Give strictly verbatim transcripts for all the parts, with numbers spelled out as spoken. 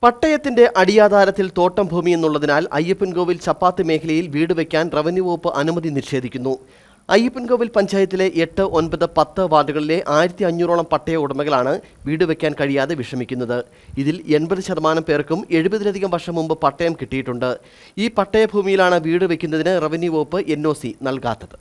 പട്ടയത്തിന്റെ അടിയാധാരത്തിൽ തോട്ടം ഭൂമി എന്നുള്ളതിനാൽ അയ്യപ്പൻകോവിൽ ചപ്പാത്ത് മേഖലയിൽ വീട് വയ്ക്കാൻ റവന്യൂ വകുപ്പ് അനുമതി നിഷേധിക്കുന്നു. അയ്യപ്പൻകോവിൽ പഞ്ചായത്തിലെ എട്ട് ഒൻപത് പത്ത് വാർഡുകളിലെ ആയിരത്തി അഞ്ഞൂറോളം പട്ടയ ഉടമകളാണ് വീട് വയ്ക്കാൻ കഴിയാതെ വിഷമിക്കുന്നത്. ഇതിൽ എൺപത് ശതമാനം പേർക്കും എഴുപതിലധികം വർഷം മുമ്പ് പട്ടയം കിട്ടിയിട്ടുണ്ട്. ഈ പട്ടയ ഭൂമിയിലാണ് വീട് വയ്ക്കുന്നതിന് റവന്യൂ വകുപ്പ് എൻ ഒ സി നൽകാത്തത്.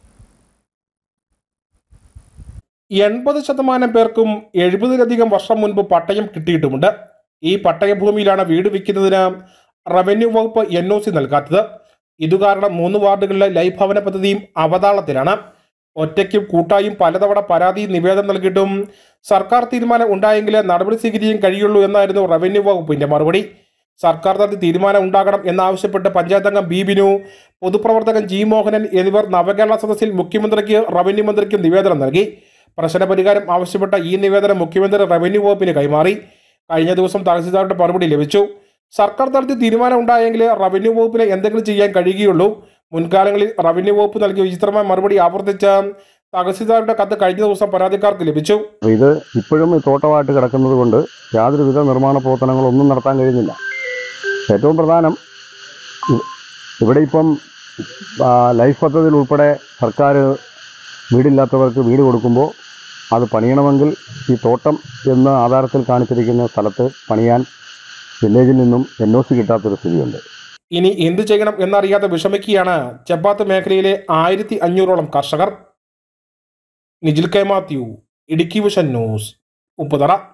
എൺപത് ശതമാനം പേർക്കും എഴുപതിലധികം വർഷം മുൻപ് പട്ടയം കിട്ടിയിട്ടുമുണ്ട്. ഈ പട്ടയഭൂമിയിലാണ് വീട് വയ്ക്കുന്നതിന് റവന്യൂ വകുപ്പ് എൻ ഒ സി നൽകാത്തത്. ഇതുകാരണം മൂന്ന് വാർഡുകളിലെ ലൈഫ് ഭവന പദ്ധതിയും അവതാളത്തിലാണ്. ഒറ്റയ്ക്കും കൂട്ടായും പലതവണ പരാതി നിവേദനം നൽകിയിട്ടും സർക്കാർ തീരുമാനം ഉണ്ടായെങ്കിലേ നടപടി സ്വീകരിക്കാൻ കഴിയുള്ളൂ എന്നായിരുന്നു റവന്യൂ വകുപ്പിന്റെ മറുപടി. സർക്കാർ തലത്തിൽ തീരുമാനം ഉണ്ടാകണം എന്നാവശ്യപ്പെട്ട് പഞ്ചായത്ത് അംഗം ബി ബിനു, പൊതുപ്രവർത്തകൻ ജി മോഹനൻ എന്നിവർ നവകേരള സദസ്സിൽ മുഖ്യമന്ത്രിക്ക് റവന്യൂ മന്ത്രിക്കും നിവേദനം നൽകി. പ്രശ്നപരിഹാരം ആവശ്യപ്പെട്ട ഈ നിവേദനം മുഖ്യമന്ത്രി റവന്യൂ വകുപ്പിന് കൈമാറി. കഴിഞ്ഞ ദിവസം തഹസിൽദാരുടെ മറുപടി ലഭിച്ചു. സർക്കാർ തലത്തിൽ തീരുമാനം ഉണ്ടായെങ്കിൽ റവന്യൂ വകുപ്പിന് എന്തെങ്കിലും ചെയ്യാൻ കഴിയുകയുള്ളൂ. മുൻകാലങ്ങളിൽ റവന്യൂ വകുപ്പ് നൽകിയ വിചിത്രമായ മറുപടി ആവർത്തിച്ച തഹസിൽദാരുടെ കത്ത് കഴിഞ്ഞ ദിവസം പരാതിക്കാർക്ക് ലഭിച്ചു. ഇത് ഇപ്പോഴും തോട്ടമായിട്ട് കിടക്കുന്നത് കൊണ്ട് യാതൊരുവിധ നിർമ്മാണ പ്രവർത്തനങ്ങളൊന്നും നടത്താൻ കഴിയുന്നില്ല. ഏറ്റവും പ്രധാനം ഇവിടെ ഇപ്പം ലൈഫ് പദ്ധതിയിൽ ഉൾപ്പെടെ സർക്കാർ വീടില്ലാത്തവർക്ക് വീട് കൊടുക്കുമ്പോൾ അത് പണിയണമെങ്കിൽ ഈ തോട്ടം എന്ന ആധാരത്തിൽ കാണിച്ചിരിക്കുന്ന സ്ഥലത്ത് പണിയാൻ വില്ലേജിൽ നിന്നും എൻ ഒ സി കിട്ടാത്തൊരു സ്ഥിതിയുണ്ട്. ഇനി എന്ത് ചെയ്യണം എന്നറിയാതെ വിഷമിക്കുകയാണ് ചപ്പാത്ത് മേഖലയിലെ ആയിരത്തി അഞ്ഞൂറോളം കർഷകർ. Nijil K Mathew, Idukki vision news, Upputhara.